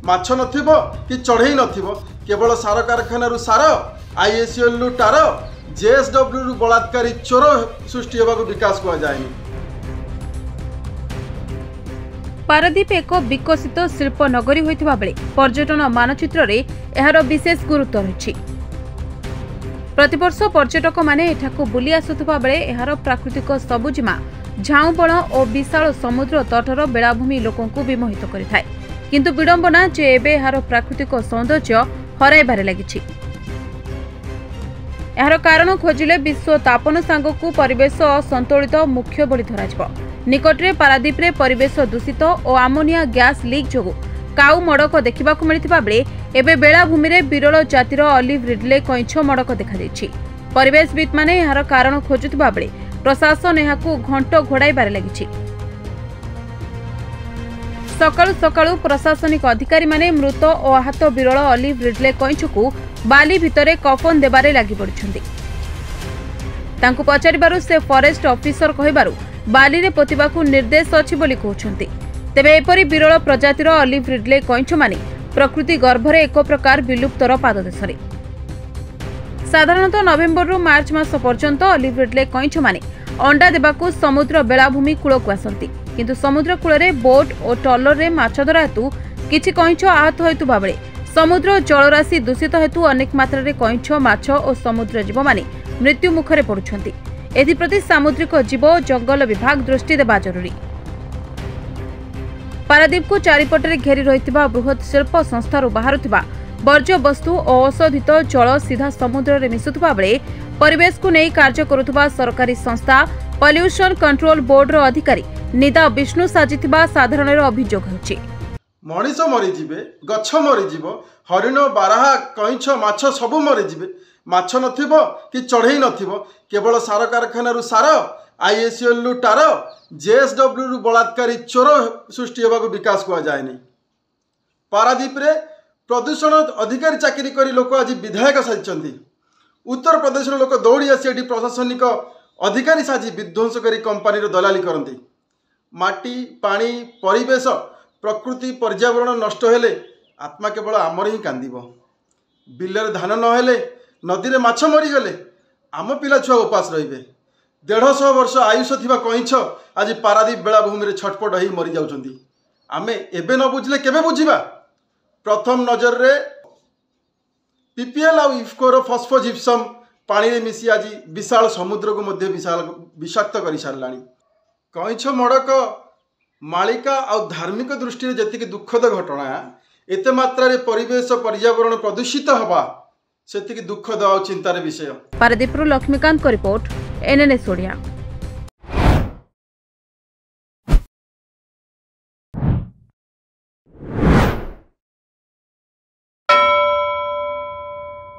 माछ नथिबो कि चढ़ई नथिबो केवल सार कारखाना सार आईएसएल टार जेएसडब्ल्यू बलात्कारी चोर सृष्टि होगा विकास कह जाए। पारादीप एक विकसित शिल्प नगरी होइथिबा बेले पर्यटन मानचित्र रे एहार विशेष गुरुत्व रही। प्रतिवर्ष पर्यटक माने एठाकु बुली आसुथबा बेले एहार प्राकृतिक सबुजिमा झाऊबण और विशाल समुद्र तटर बेलाभूमि लोकंकु विमोहित करिथाय। किंतु विडंबना जे एबे एहार प्राकृतिक सौंदर्य हराइबारे लागिछि। एहार कारण खोजिले विश्व तापन सांगकु परिवेश असंतुलित मुख्य बोली धराजिବ। निकटरे पारादीप रे परिवेश दूषित और आमोनिया गैस लीक जोगु काउ मड़क देखा मिलता बेले एबे बेलाभूमि रे विरल जातिर ऑलिव रिडले कइंछ मड़क देखा देछि। परिवेशविद माने एहार कारण खोजुथिबा बेले प्रशासन एहाकु घंट घोड़ाइबारे लागिछि। सकाळु सकाळु प्रशासनिक अधिकारी माने मृत और आहत विरल ऑलिव रिडले कइंछकु बाली भितरे कफन देबारे लागि पड़िछन्ति। तांकु पचारिबारु से फॉरेस्ट ऑफिसर कहिबारु बाली रे पोतिबाकु निर्देश अछि बोली कहउछन्ति। तेबे एपरि विरल प्रजातिर ऑलिव रिडले कइंछ माने प्रकृति गर्भरे एक प्रकार विलुप्तर पाददेशरे। साधारणतः नवेम्बर रु मार्च मास पर्यंत ऑलिव रिडले कइंछ माने अंडा देबाकु समुद्र बेलाभूमि कूलकु आसंती। किंतु समुद्र कूलरे बोट और ट्रॉलर रे माछ धरा हेतु किछि कइंछ आहत होइतुबा बेले समुद्र जलराशि दूषित हेतु अनेक मात्रा रे कइंछ माछ और समुद्र जीव माने मृत्यु मुखरे पड़ुछन्ति। एथिप्रति सामुद्रिक जीव जंगल विभाग दृष्टि देबा जरूरी। पारादीप को चारिपटे घेरी रहिथिबा बृहत शिल्प संस्थार बाहरुथिबा वर्ज्य वस्तु और औषधित जल सीधा समुद्र रे मिसुथिबा बेले परिवेश को नहीं कार्य करुथिबा सरकारी संस्था पॉल्यूशन कंट्रोल बोर्ड रो अधिकारी निदा विष्णु साजिथिबा साधारण अभियोग होछि। मनीष मरीजे गछ मरीज हरिण बारहा कइंछ माछ सब मरीजे माछ नथिबो कि चढ़ई नथिबो केवल सार कारखाना सार आईएसएल टार जेएसडब्ल्यू बलात्कारी चोर सृष्टि होगा विकास कह जाए। पारादीप रे प्रदूषण अधिकारी चाकरी करी लोक आज विधायक साजिଛନ୍ତି। उत्तर प्रदेश लोक दौड़ी आसी प्रशासनिक अधिकारी साजी विध्वंस करी कंपानी दलाली करती। माटी पानी परिवेश प्रकृति पर्यावरण नष्ट हेले आत्मा केवल आमर ही कांदिब। बिलर धान नहेले नदी रे माछ मरीगले आम पिला छुआ उपास रहिबे। 150 वर्ष आयुष थिबा कइंछ आज पारादीप बेलाभूमि रे छटपट होई मरी जाउछंती। आमे एबे न बुझले केबे बुझिबा। प्रथम नजर रे पीपीएल आ इफको रो फॉस्फोजिप्सम पानी रे मिसी आज विशाल समुद्र को मध्य विषाक्त करि सारलानी। कइंछ मड़क मालिका आ धार्मिक दृष्टि जेतिक दुखद घटना एते मात्रा रे परिवेश पर्यावरण प्रदूषित हवा सेतिक दुखद आ चिंतार विषय। पारादीप लक्ष्मीकांत को रिपोर्ट एनएनएस ओडिया।